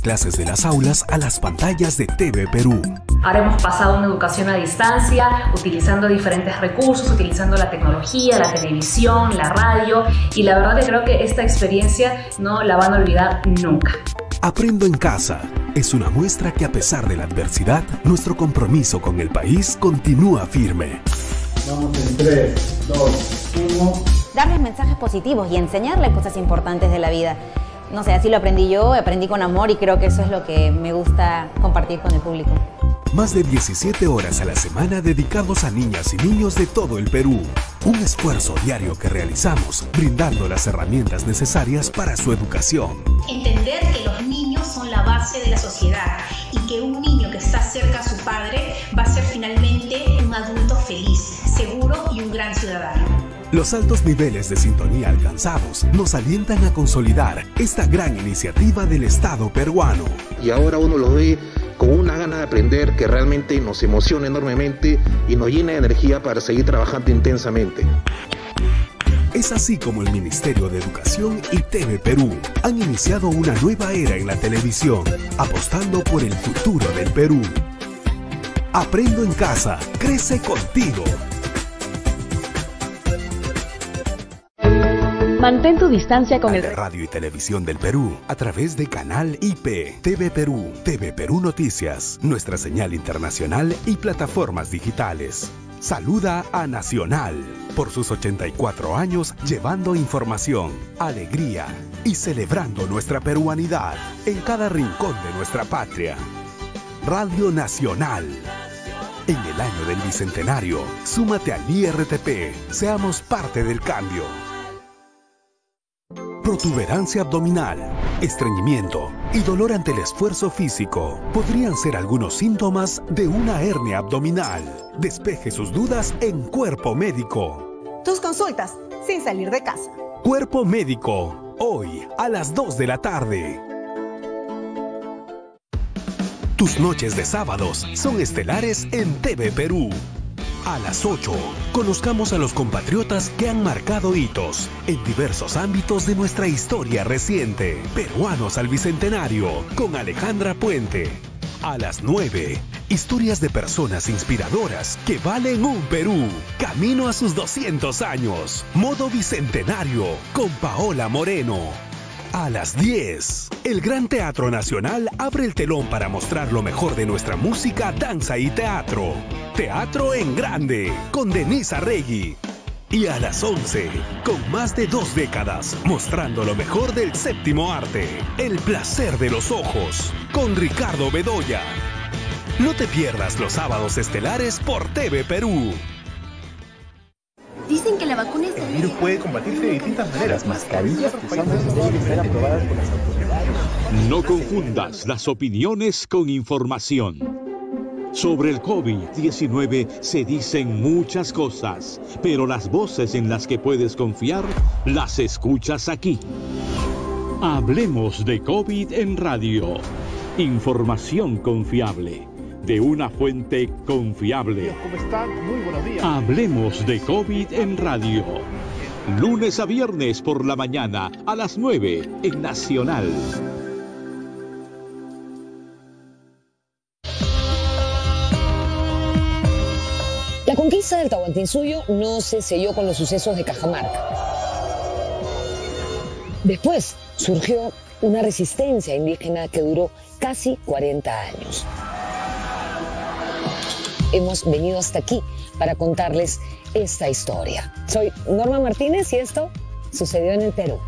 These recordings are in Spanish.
clases de las aulas a las pantallas de TV Perú. Ahora hemos pasado a una educación a distancia, utilizando diferentes recursos, utilizando la tecnología, la televisión, la radio, y la verdad que creo que esta experiencia no la van a olvidar nunca. Aprendo en casa es una muestra que, a pesar de la adversidad, nuestro compromiso con el país continúa firme. Vamos en 3, 2, 1. Darles mensajes positivos y enseñarles cosas importantes de la vida. No sé, así lo aprendí yo, aprendí con amor, y creo que eso es lo que me gusta compartir con el público. Más de 17 horas a la semana dedicados a niñas y niños de todo el Perú. Un esfuerzo diario que realizamos, brindando las herramientas necesarias para su educación. Entender que los niños son la base de la sociedad y que un niño que está cerca a su padre va a ser finalmente un adulto feliz, seguro y un gran ciudadano. Los altos niveles de sintonía alcanzados nos alientan a consolidar esta gran iniciativa del Estado peruano. Y ahora uno lo ve con una gana de aprender que realmente nos emociona enormemente y nos llena de energía para seguir trabajando intensamente. Es así como el Ministerio de Educación y TV Perú han iniciado una nueva era en la televisión, apostando por el futuro del Perú. Aprendo en casa, crece contigo. Mantén tu distancia con el Radio y Televisión del Perú a través de Canal IP, TV Perú, TV Perú Noticias, nuestra señal internacional y plataformas digitales. Saluda a Nacional por sus 84 años llevando información, alegría y celebrando nuestra peruanidad en cada rincón de nuestra patria. Radio Nacional. En el año del Bicentenario, súmate al IRTP. Seamos parte del cambio. Protuberancia abdominal, estreñimiento y dolor ante el esfuerzo físico podrían ser algunos síntomas de una hernia abdominal. Despeje sus dudas en Cuerpo Médico. Tus consultas sin salir de casa. Cuerpo Médico, hoy a las 2 de la tarde. Tus noches de sábados son estelares en TV Perú. A las 8, conozcamos a los compatriotas que han marcado hitos en diversos ámbitos de nuestra historia reciente. Peruanos al Bicentenario, con Alejandra Puente. A las 9, historias de personas inspiradoras que valen un Perú. Camino a sus 200 años. Modo Bicentenario, con Paola Moreno. A las 10, el Gran Teatro Nacional abre el telón para mostrar lo mejor de nuestra música, danza y teatro. Teatro en Grande, con Denise Arregui. Y a las 11, con más de 2 décadas, mostrando lo mejor del séptimo arte, El Placer de los Ojos, con Ricardo Bedoya. No te pierdas los sábados estelares por TV Perú. Dicen que la vacuna es... El virus puede combatirse de distintas maneras. Las mascarillas que usamos deben ser aprobadas por las autoridades. No confundas las opiniones con información. Sobre el COVID-19 se dicen muchas cosas, pero las voces en las que puedes confiar las escuchas aquí. Hablemos de COVID en radio. Información confiable. De una fuente confiable. ¿Cómo están? Muy buenos días. Hablemos de COVID en radio. Lunes a viernes por la mañana a las 9 en Nacional. La conquista del Tahuantinsuyo no se selló con los sucesos de Cajamarca. Después surgió una resistencia indígena que duró casi 40 años. Hemos venido hasta aquí para contarles esta historia. Soy Norma Martínez y esto sucedió en el Perú.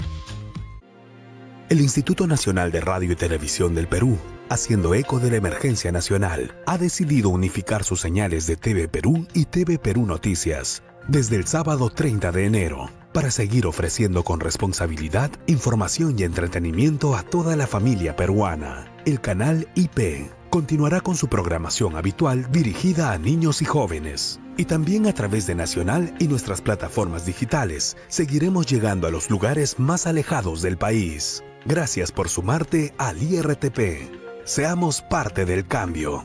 El Instituto Nacional de Radio y Televisión del Perú, haciendo eco de la emergencia nacional, ha decidido unificar sus señales de TV Perú y TV Perú Noticias desde el sábado 30 de enero para seguir ofreciendo con responsabilidad información y entretenimiento a toda la familia peruana. El canal IP continuará con su programación habitual dirigida a niños y jóvenes. Y también a través de Nacional y nuestras plataformas digitales seguiremos llegando a los lugares más alejados del país. Gracias por sumarte al IRTP. Seamos parte del cambio.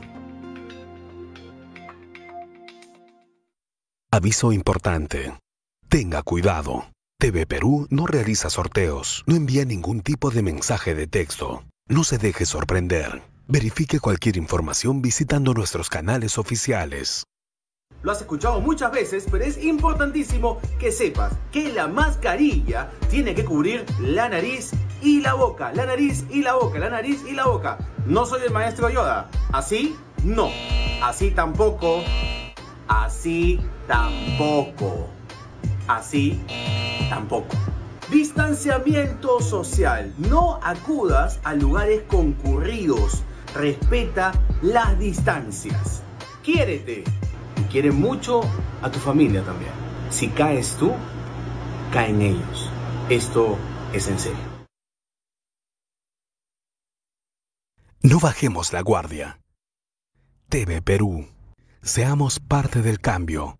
Aviso importante. Tenga cuidado. TV Perú no realiza sorteos, no envía ningún tipo de mensaje de texto. No se deje sorprender. Verifique cualquier información visitando nuestros canales oficiales. Lo has escuchado muchas veces, pero es importantísimo que sepas que la mascarilla tiene que cubrir la nariz y la boca. La nariz y la boca, la nariz y la boca. No soy el maestro Yoda. ¿Así? No. Así tampoco. Así tampoco. Así tampoco. Distanciamiento social. No acudas a lugares concurridos. Respeta las distancias. Quiérete. Y quiere mucho a tu familia también. Si caes tú, caen ellos. Esto es en serio. No bajemos la guardia. TV Perú. Seamos parte del cambio.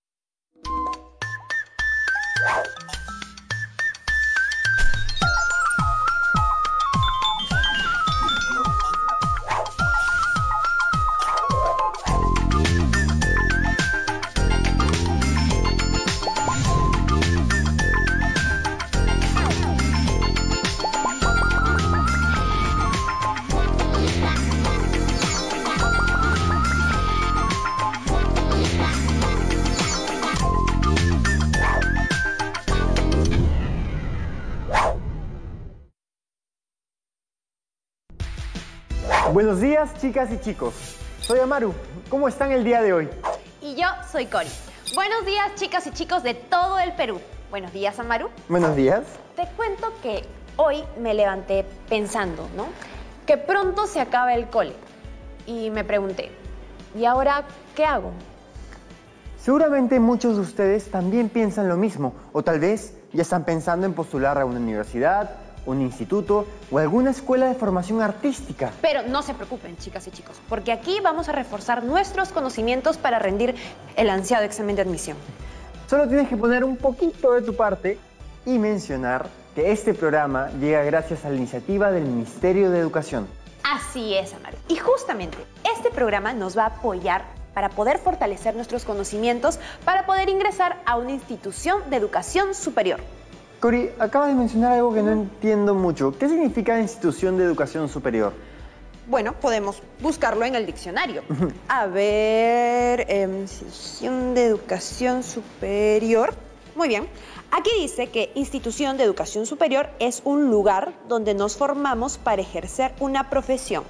Buenos días, chicas y chicos. Soy Amaru. ¿Cómo están el día de hoy? Y yo soy Cori. Buenos días, chicas y chicos de todo el Perú. Buenos días, Amaru. Buenos días. Te cuento que hoy me levanté pensando, ¿no? Que pronto se acaba el cole. Y me pregunté, ¿y ahora qué hago? Seguramente muchos de ustedes también piensan lo mismo. O tal vez ya están pensando en postular a una universidad, un instituto o alguna escuela de formación artística. Pero no se preocupen, chicas y chicos, porque aquí vamos a reforzar nuestros conocimientos para rendir el ansiado examen de admisión. Solo tienes que poner un poquito de tu parte y mencionar que este programa llega gracias a la iniciativa del Ministerio de Educación. Así es, Amaru. Y justamente este programa nos va a apoyar para poder fortalecer nuestros conocimientos para poder ingresar a una institución de educación superior. Cori, acabas de mencionar algo que no entiendo mucho. ¿Qué significa institución de educación superior? Bueno, podemos buscarlo en el diccionario. A ver, institución de educación superior. Muy bien. Aquí dice que institución de educación superior es un lugar donde nos formamos para ejercer una profesión.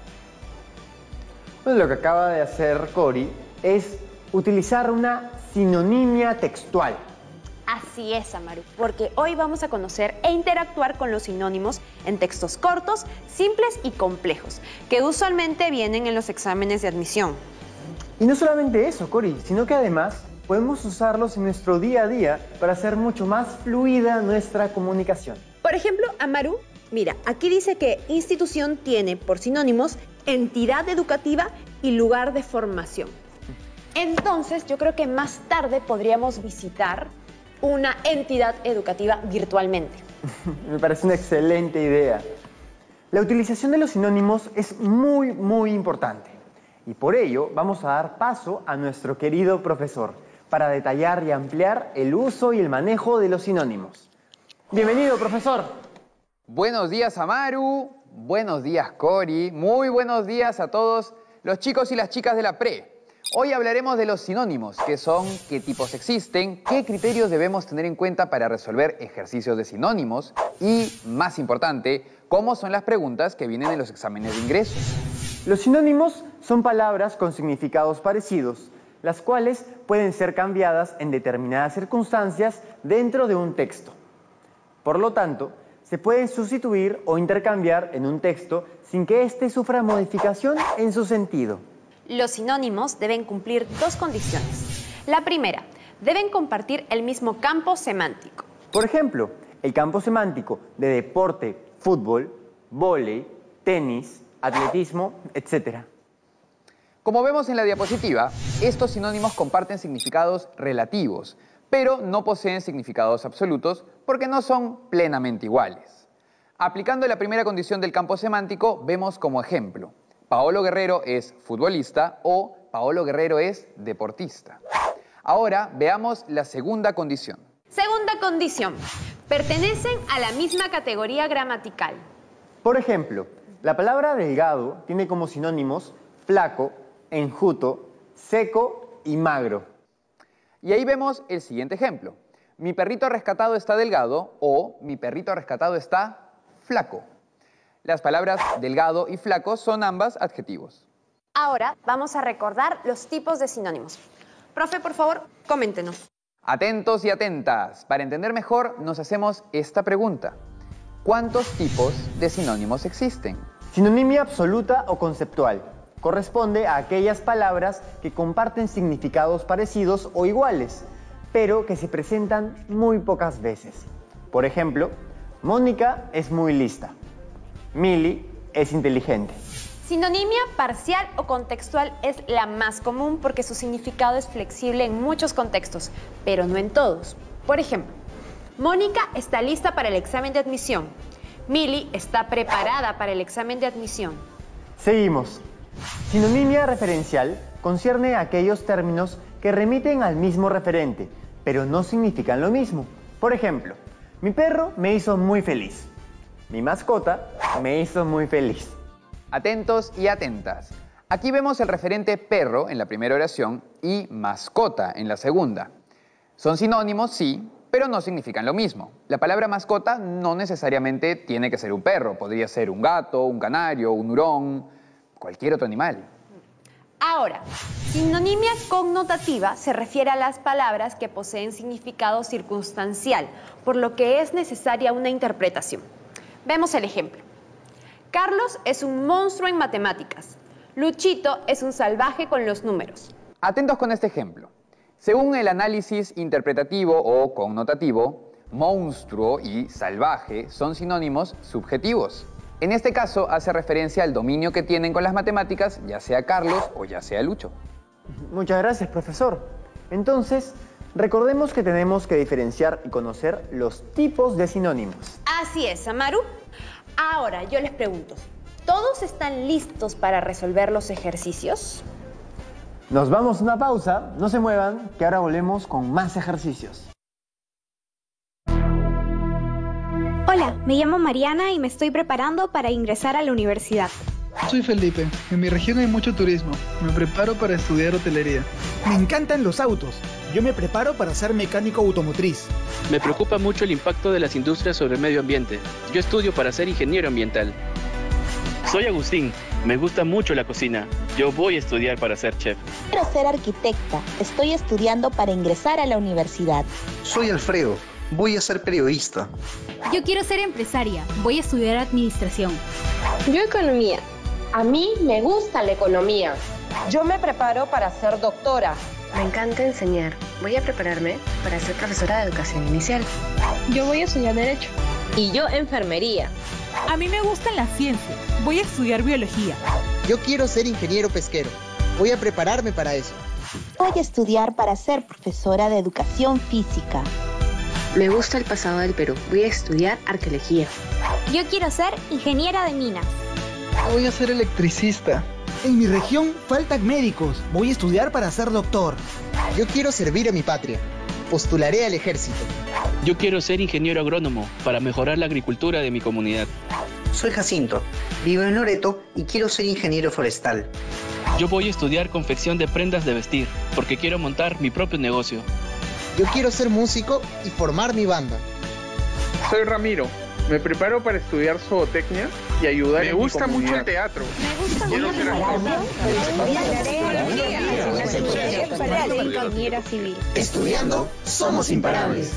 Bueno, lo que acaba de hacer Cori es utilizar una sinonimia textual. Así es, Amaru, porque hoy vamos a conocer e interactuar con los sinónimos en textos cortos, simples y complejos, que usualmente vienen en los exámenes de admisión. Y no solamente eso, Cori, sino que además podemos usarlos en nuestro día a día para hacer mucho más fluida nuestra comunicación. Por ejemplo, Amaru, mira, aquí dice que institución tiene por sinónimos entidad educativa y lugar de formación. Entonces, yo creo que más tarde podríamos visitar una entidad educativa virtualmente. Me parece una excelente idea. La utilización de los sinónimos es muy importante. Y por ello vamos a dar paso a nuestro querido profesor para detallar y ampliar el uso y el manejo de los sinónimos. Bienvenido, profesor. Buenos días, Amaru. Buenos días, Cori. Muy buenos días a todos los chicos y las chicas de la pre. Hoy hablaremos de los sinónimos, qué son, qué tipos existen, qué criterios debemos tener en cuenta para resolver ejercicios de sinónimos y, más importante, cómo son las preguntas que vienen en los exámenes de ingreso. Los sinónimos son palabras con significados parecidos, las cuales pueden ser cambiadas en determinadas circunstancias dentro de un texto. Por lo tanto, se pueden sustituir o intercambiar en un texto sin que éste sufra modificación en su sentido. Los sinónimos deben cumplir dos condiciones. La primera, deben compartir el mismo campo semántico. Por ejemplo, el campo semántico de deporte, fútbol, vóley, tenis, atletismo, etc. Como vemos en la diapositiva, estos sinónimos comparten significados relativos, pero no poseen significados absolutos porque no son plenamente iguales. Aplicando la primera condición del campo semántico, vemos como ejemplo: Paolo Guerrero es futbolista o Paolo Guerrero es deportista. Ahora veamos la segunda condición. Segunda condición. Pertenecen a la misma categoría gramatical. Por ejemplo, La palabra delgado tiene como sinónimos flaco, enjuto, seco y magro. Y ahí vemos el siguiente ejemplo. Mi perrito rescatado está delgado o mi perrito rescatado está flaco. Las palabras delgado y flaco son ambas adjetivos. Ahora vamos a recordar los tipos de sinónimos. Profe, por favor, coméntenos. Atentos y atentas. Para entender mejor, nos hacemos esta pregunta. ¿Cuántos tipos de sinónimos existen? Sinonimia absoluta o conceptual. Corresponde a aquellas palabras que comparten significados parecidos o iguales, pero que se presentan muy pocas veces. Por ejemplo, Mónica es muy lista. Mili es inteligente. Sinonimia parcial o contextual es la más común porque su significado es flexible en muchos contextos, pero no en todos. Por ejemplo, Mónica está lista para el examen de admisión. Mili está preparada para el examen de admisión. Seguimos. Sinonimia referencial concierne a aquellos términos que remiten al mismo referente, pero no significan lo mismo. Por ejemplo, mi perro me hizo muy feliz. Mi mascota me hizo muy feliz. Atentos y atentas. Aquí vemos el referente perro en la primera oración y mascota en la segunda. Son sinónimos, sí, pero no significan lo mismo. La palabra mascota no necesariamente tiene que ser un perro. Podría ser un gato, un canario, un hurón, cualquier otro animal. Ahora, sinonimia connotativa se refiere a las palabras que poseen significado circunstancial, por lo que es necesaria una interpretación. Vemos el ejemplo. Carlos es un monstruo en matemáticas. Luchito es un salvaje con los números. Atentos con este ejemplo. Según el análisis interpretativo o connotativo, monstruo y salvaje son sinónimos subjetivos. En este caso hace referencia al dominio que tienen con las matemáticas, ya sea Carlos o ya sea Lucho. Muchas gracias, profesor. Entonces, recordemos que tenemos que diferenciar y conocer los tipos de sinónimos. Así es, Amaru. Ahora yo les pregunto, ¿todos están listos para resolver los ejercicios? Nos vamos a una pausa, no se muevan, que ahora volvemos con más ejercicios. Hola, me llamo Mariana y me estoy preparando para ingresar a la universidad. Soy Felipe. En mi región hay mucho turismo. Me preparo para estudiar hotelería. Me encantan los autos. Yo me preparo para ser mecánico automotriz. Me preocupa mucho el impacto de las industrias sobre el medio ambiente. Yo estudio para ser ingeniero ambiental. Soy Agustín. Me gusta mucho la cocina. Yo voy a estudiar para ser chef. Quiero ser arquitecta. Estoy estudiando para ingresar a la universidad. Soy Alfredo. Voy a ser periodista. Yo quiero ser empresaria. Voy a estudiar administración. Yo economía. A mí me gusta la economía. Yo me preparo para ser doctora. Me encanta enseñar. Voy a prepararme para ser profesora de educación inicial. Yo voy a estudiar Derecho. Y yo enfermería. A mí me gustan las ciencias. Voy a estudiar biología. Yo quiero ser ingeniero pesquero. Voy a prepararme para eso. Voy a estudiar para ser profesora de educación física. Me gusta el pasado del Perú. Voy a estudiar arqueología. Yo quiero ser ingeniera de minas. Voy a ser electricista. En mi región faltan médicos. Voy a estudiar para ser doctor. Yo quiero servir a mi patria. Postularé al ejército. Yo quiero ser ingeniero agrónomo para mejorar la agricultura de mi comunidad. Soy Jacinto. Vivo en Loreto y quiero ser ingeniero forestal. Yo voy a estudiar confección de prendas de vestir porque quiero montar mi propio negocio. Yo quiero ser músico y formar mi banda. Soy Ramiro. Me preparo para estudiar zootecnia y ayudar en mi comunidad. Me gusta mucho el teatro. Quiero ser ingeniera civil. Estudiando, somos imparables.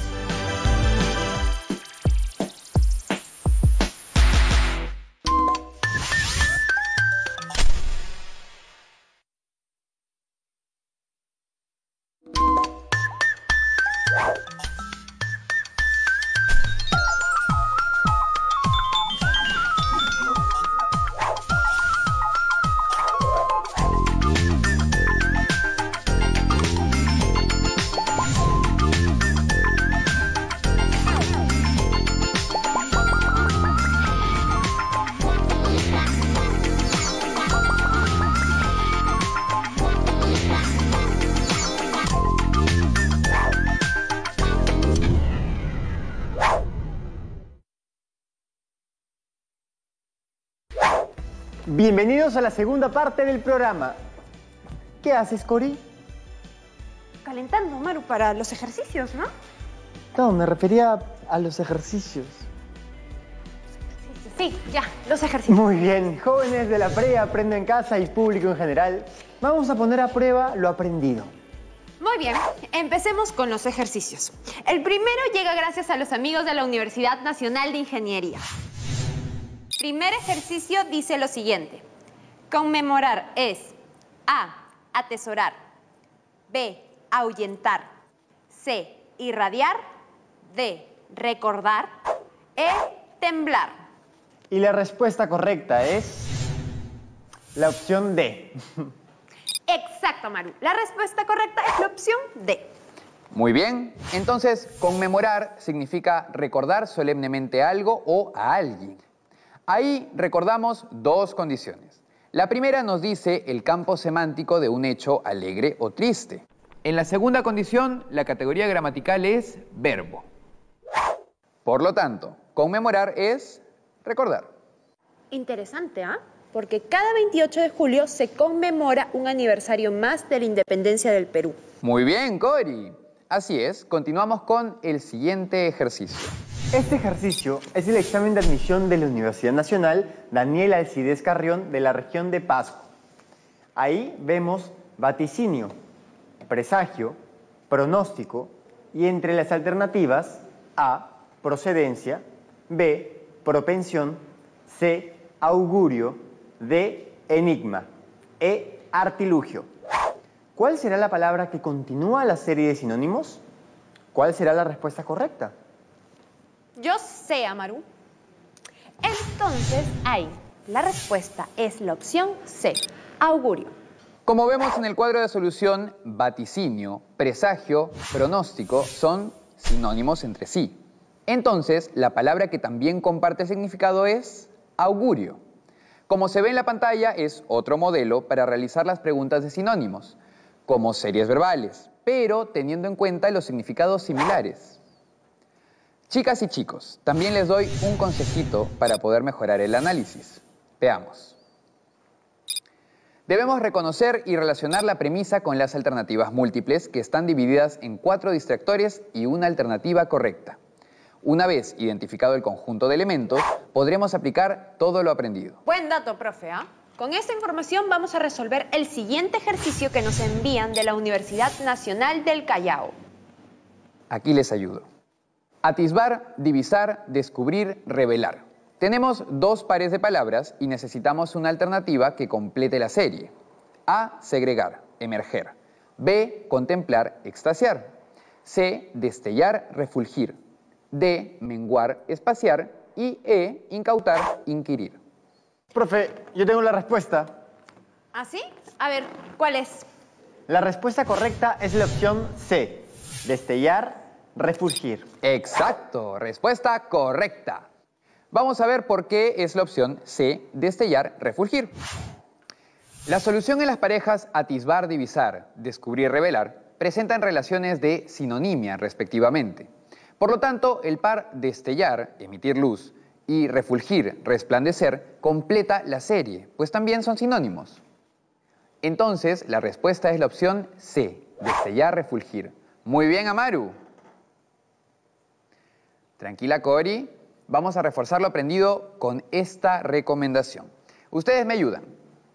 Bienvenidos a la segunda parte del programa. ¿Qué haces, Cori? Calentando, Maru, para los ejercicios, ¿no? No, me refería a los ejercicios. Sí, ya, los ejercicios. Muy bien, jóvenes de la pre, Aprendo en Casa y público en general, vamos a poner a prueba lo aprendido. Muy bien, empecemos con los ejercicios. El primero llega gracias a los amigos de la Universidad Nacional de Ingeniería. Primer ejercicio dice lo siguiente. Conmemorar es A, atesorar, B, ahuyentar, C, irradiar, D, recordar, E, temblar. Y la respuesta correcta es la opción D. Exacto, Maru. La respuesta correcta es la opción D. Muy bien. Entonces, conmemorar significa recordar solemnemente algo o a alguien. Ahí recordamos dos condiciones. La primera nos dice el campo semántico de un hecho alegre o triste. En la segunda condición, la categoría gramatical es verbo. Por lo tanto, conmemorar es recordar. Interesante, ¿ah? Porque cada 28 de julio se conmemora un aniversario más de la independencia del Perú. Muy bien, Cori. Así es, continuamos con el siguiente ejercicio. Este ejercicio es el examen de admisión de la Universidad Nacional Daniel Alcides Carrión de la región de Pasco. Ahí vemos vaticinio, presagio, pronóstico y entre las alternativas A, procedencia, B, propensión, C, augurio, D, enigma, E, artilugio. ¿Cuál será la palabra que continúa la serie de sinónimos? ¿Cuál será la respuesta correcta? Yo sé, Amaru. Entonces, ahí, la respuesta es la opción C, augurio. Como vemos en el cuadro de solución, vaticinio, presagio, pronóstico son sinónimos entre sí. Entonces, la palabra que también comparte significado es augurio. Como se ve en la pantalla, es otro modelo para realizar las preguntas de sinónimos, como series verbales, pero teniendo en cuenta los significados similares. Chicas y chicos, también les doy un consejito para poder mejorar el análisis. Veamos. Debemos reconocer y relacionar la premisa con las alternativas múltiples que están divididas en 4 distractores y una alternativa correcta. Una vez identificado el conjunto de elementos, podremos aplicar todo lo aprendido. Buen dato, profe, ¿ah? Con esta información vamos a resolver el siguiente ejercicio que nos envían de la Universidad Nacional del Callao. Aquí les ayudo. Atisbar, divisar, descubrir, revelar. Tenemos 2 pares de palabras y necesitamos una alternativa que complete la serie. A, segregar, emerger. B, contemplar, extasiar. C, destellar, refulgir. D, menguar, espaciar. Y E, incautar, inquirir. Profe, yo tengo la respuesta. ¿Ah, sí? A ver, ¿cuál es? La respuesta correcta es la opción C, destellar, refulgir. Exacto, respuesta correcta. Vamos a ver por qué es la opción C, destellar, refulgir. La solución en las parejas atisbar, divisar, descubrir, revelar presentan relaciones de sinonimia respectivamente. Por lo tanto, el par destellar, emitir luz, y refulgir, resplandecer, completa la serie, pues también son sinónimos. Entonces, la respuesta es la opción C, destellar, refulgir. Muy bien, Amaru. Tranquila, Cori. Vamos a reforzar lo aprendido con esta recomendación. Ustedes me ayudan.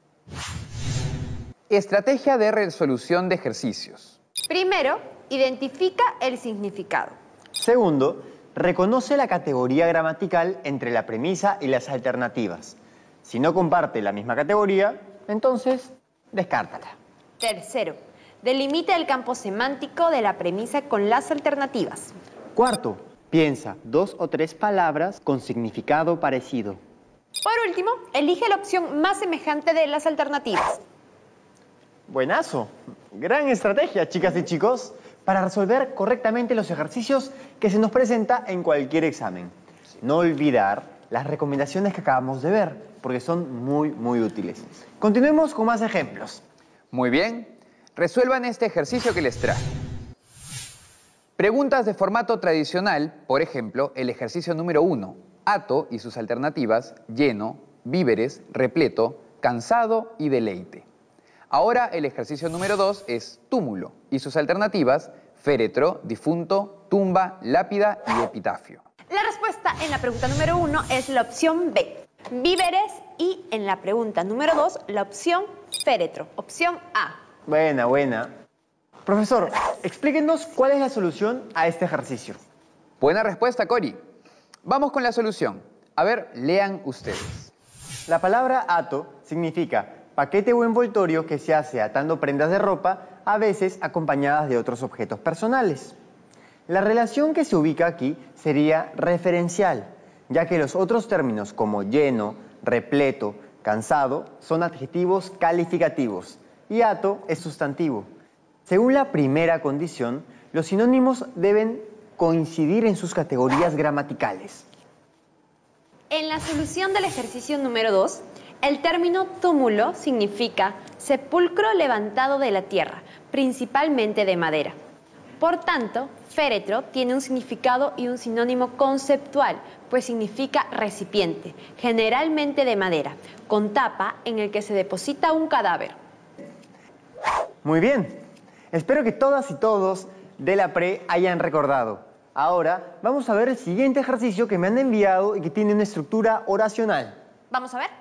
Estrategia de resolución de ejercicios. Primero, identifica el significado. Segundo, reconoce la categoría gramatical entre la premisa y las alternativas. Si no comparte la misma categoría, entonces descártala. Tercero, delimita el campo semántico de la premisa con las alternativas. Cuarto, piensa 2 o 3 palabras con significado parecido. Por último, elige la opción más semejante de las alternativas. Buenazo. Gran estrategia, chicas y chicos, para resolver correctamente los ejercicios que se nos presenta en cualquier examen. No olvidar las recomendaciones que acabamos de ver, porque son muy útiles. Continuemos con más ejemplos. Muy bien. Resuelvan este ejercicio que les traje. Preguntas de formato tradicional, por ejemplo, el ejercicio número 1, Ato y sus alternativas, lleno, víveres, repleto, cansado y deleite. Ahora el ejercicio número 2 es túmulo y sus alternativas: féretro, difunto, tumba, lápida y epitafio. La respuesta en la pregunta número 1 es la opción B, víveres, y en la pregunta número 2 la opción féretro, opción A. Buena. Profesor, explíquenos cuál es la solución a este ejercicio. Buena respuesta, Cori. Vamos con la solución. A ver, lean ustedes. La palabra ato significa paquete o envoltorio que se hace atando prendas de ropa, a veces acompañadas de otros objetos personales. La relación que se ubica aquí sería referencial, ya que los otros términos como lleno, repleto, cansado son adjetivos calificativos y ato es sustantivo. Según la primera condición, los sinónimos deben coincidir en sus categorías gramaticales. En la solución del ejercicio número 2, el término túmulo significa sepulcro levantado de la tierra, principalmente de madera. Por tanto, féretro tiene un significado y un sinónimo conceptual, pues significa recipiente, generalmente de madera, con tapa en el que se deposita un cadáver. Muy bien. Espero que todas y todos de la pre hayan recordado. Ahora vamos a ver el siguiente ejercicio que me han enviado y que tiene una estructura oracional. Vamos a ver.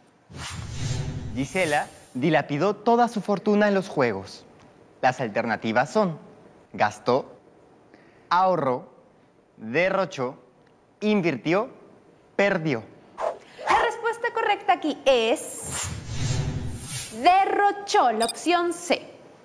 Gisela dilapidó toda su fortuna en los juegos. Las alternativas son: gastó, ahorró, derrochó, invirtió, perdió. La respuesta correcta aquí es derrochó, la opción C.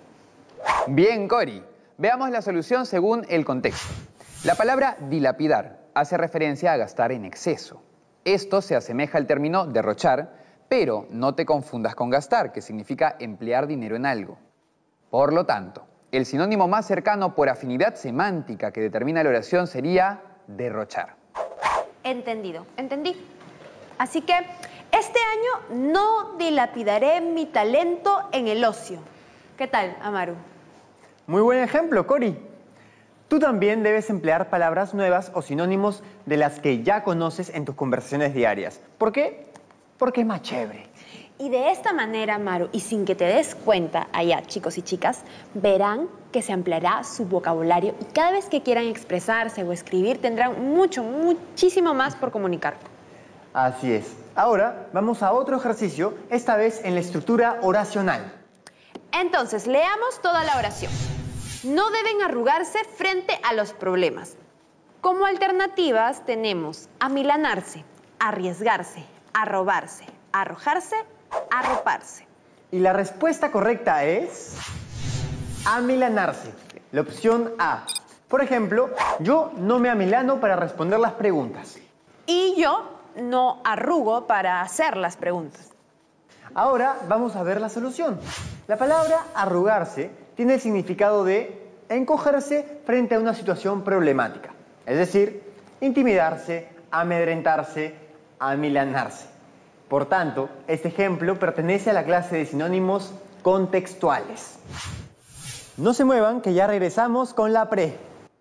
Bien, Cori. Veamos la solución según el contexto. La palabra dilapidar hace referencia a gastar en exceso. Esto se asemeja al término derrochar, pero no te confundas con gastar, que significa emplear dinero en algo. Por lo tanto, el sinónimo más cercano por afinidad semántica que determina la oración sería derrochar. Entendido, entendí. Así que este año no dilapidaré mi talento en el ocio. ¿Qué tal, Amaru? Muy buen ejemplo, Cori. Tú también debes emplear palabras nuevas o sinónimos de las que ya conoces en tus conversaciones diarias. ¿Por qué? Porque es más chévere. Y de esta manera, Maru, y sin que te des cuenta allá, chicos y chicas, verán que se ampliará su vocabulario y cada vez que quieran expresarse o escribir tendrán muchísimo más por comunicar. Así es. Ahora vamos a otro ejercicio, esta vez en la estructura oracional. Entonces, leamos toda la oración. No deben arrugarse frente a los problemas. Como alternativas tenemos amilanarse, arriesgarse, arrobarse, arrojarse, arroparse. Y la respuesta correcta es amilanarse, la opción A. Por ejemplo, yo no me amilano para responder las preguntas. Y yo no arrugo para hacer las preguntas. Ahora vamos a ver la solución. La palabra arrugarse tiene el significado de encogerse frente a una situación problemática. Es decir, intimidarse, amedrentarse, amilanarse. Por tanto, este ejemplo pertenece a la clase de sinónimos contextuales. No se muevan, que ya regresamos con la pre.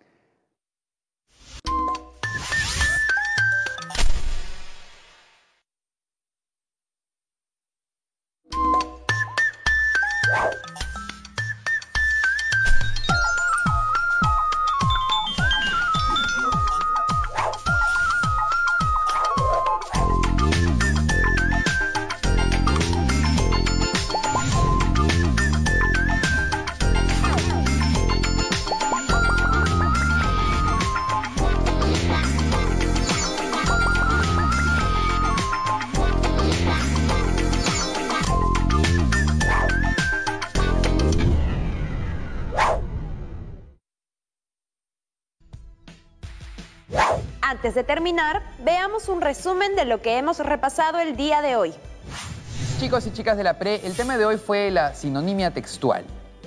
Antes de terminar, veamos un resumen de lo que hemos repasado el día de hoy. Chicos y chicas de la pre, el tema de hoy fue la sinonimia textual.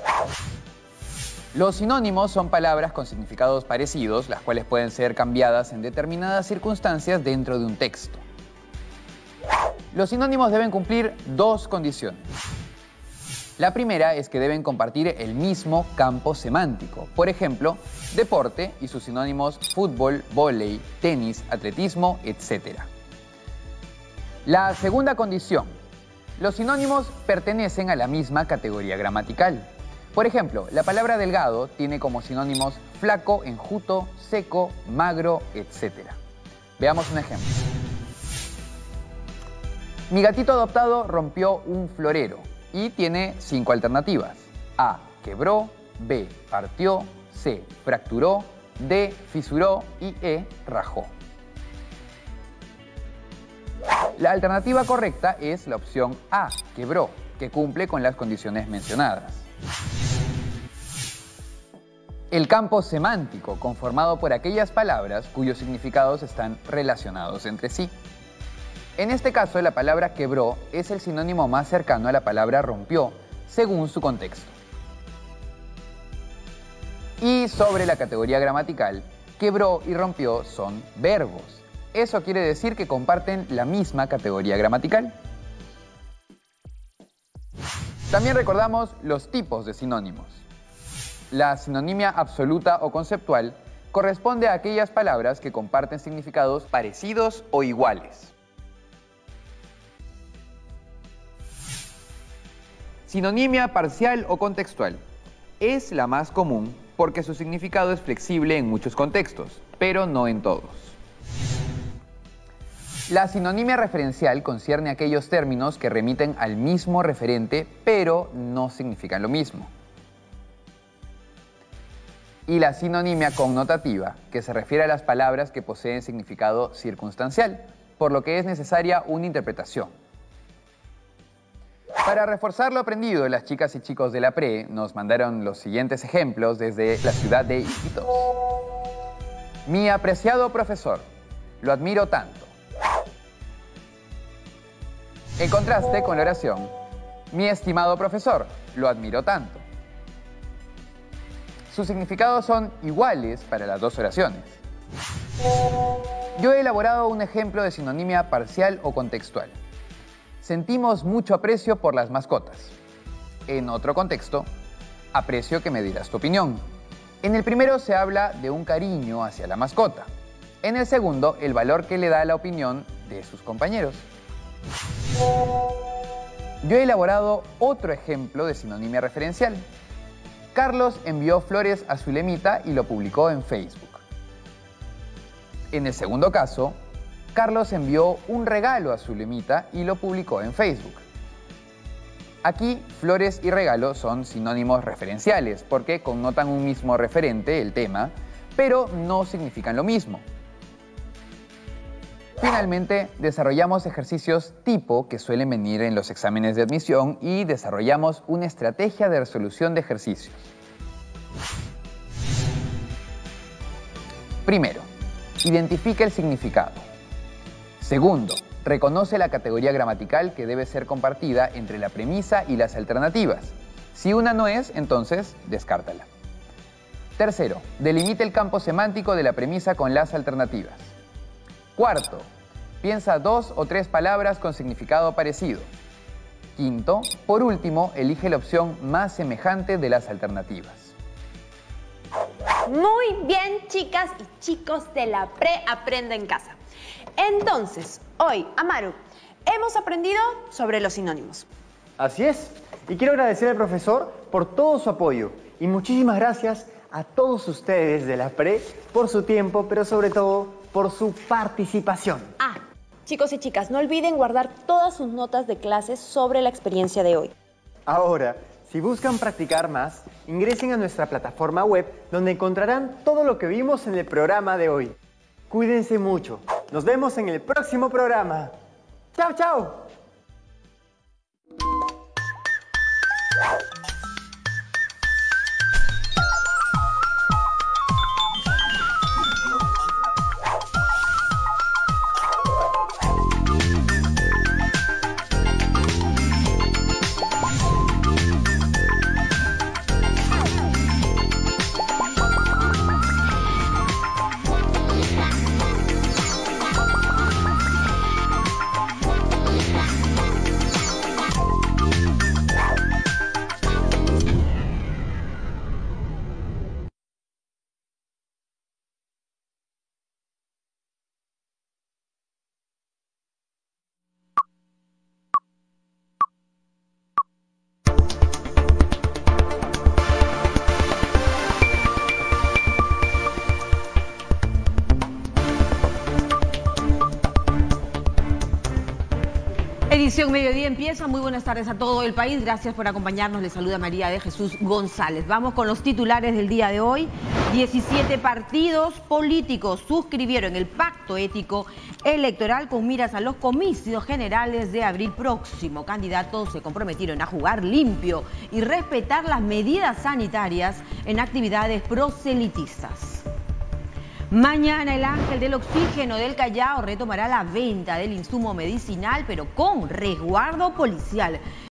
Los sinónimos son palabras con significados parecidos, las cuales pueden ser cambiadas en determinadas circunstancias dentro de un texto. Los sinónimos deben cumplir dos condiciones. La primera es que deben compartir el mismo campo semántico. Por ejemplo, deporte y sus sinónimos fútbol, vóley, tenis, atletismo, etc. La segunda condición. Los sinónimos pertenecen a la misma categoría gramatical. Por ejemplo, la palabra delgado tiene como sinónimos flaco, enjuto, seco, magro, etc. Veamos un ejemplo. Mi gatito adoptado rompió un florero y tiene 5 alternativas. A, quebró, B, partió, C, fracturó, D, fisuró y E, rajó. La alternativa correcta es la opción A, quebró, que cumple con las condiciones mencionadas. El campo semántico, conformado por aquellas palabras cuyos significados están relacionados entre sí. En este caso, la palabra quebró es el sinónimo más cercano a la palabra rompió, según su contexto. Y sobre la categoría gramatical, quebró y rompió son verbos. Eso quiere decir que comparten la misma categoría gramatical. También recordamos los tipos de sinónimos. La sinonimia absoluta o conceptual corresponde a aquellas palabras que comparten significados parecidos o iguales. Sinonimia parcial o contextual es la más común porque su significado es flexible en muchos contextos, pero no en todos. La sinonimia referencial concierne a aquellos términos que remiten al mismo referente, pero no significan lo mismo. Y la sinonimia connotativa, que se refiere a las palabras que poseen significado circunstancial, por lo que es necesaria una interpretación. Para reforzar lo aprendido, las chicas y chicos de la PRE nos mandaron los siguientes ejemplos desde la ciudad de Iquitos. Mi apreciado profesor, lo admiro tanto. En contraste con la oración, mi estimado profesor, lo admiro tanto. Sus significados son iguales para las dos oraciones. Yo he elaborado un ejemplo de sinonimia parcial o contextual. Sentimos mucho aprecio por las mascotas. En otro contexto, aprecio que me dirás tu opinión. En el primero se habla de un cariño hacia la mascota. En el segundo, el valor que le da la opinión de sus compañeros. Yo he elaborado otro ejemplo de sinonimia referencial. Carlos envió flores a Zulemita y lo publicó en Facebook. En el segundo caso, Carlos envió un regalo a Zulemita y lo publicó en Facebook. Aquí, flores y regalo son sinónimos referenciales porque connotan un mismo referente, el tema, pero no significan lo mismo. Finalmente, desarrollamos ejercicios tipo que suelen venir en los exámenes de admisión y desarrollamos una estrategia de resolución de ejercicios. Primero, identifica el significado. Segundo, reconoce la categoría gramatical que debe ser compartida entre la premisa y las alternativas. Si una no es, entonces descártala. Tercero, delimita el campo semántico de la premisa con las alternativas. Cuarto, piensa 2 o 3 palabras con significado parecido. Quinto, por último, elige la opción más semejante de las alternativas. Muy bien, chicas y chicos de la PRE Aprende en Casa. Entonces, hoy, Amaru, hemos aprendido sobre los sinónimos. Así es. Y quiero agradecer al profesor por todo su apoyo. Y muchísimas gracias a todos ustedes de la PRE por su tiempo, pero sobre todo por su participación. Chicos y chicas, no olviden guardar todas sus notas de clases sobre la experiencia de hoy. Ahora, si buscan practicar más, ingresen a nuestra plataforma web donde encontrarán todo lo que vimos en el programa de hoy. Cuídense mucho. Nos vemos en el próximo programa. ¡Chao, chao! Edición Mediodía empieza. Muy buenas tardes a todo el país. Gracias por acompañarnos. Les saluda María de Jesús González. Vamos con los titulares del día de hoy. 17 partidos políticos suscribieron el pacto ético electoral con miras a los comicios generales de abril próximo. Candidatos se comprometieron a jugar limpio y respetar las medidas sanitarias en actividades proselitistas. Mañana el Ángel del Oxígeno del Callao retomará la venta del insumo medicinal, pero con resguardo policial.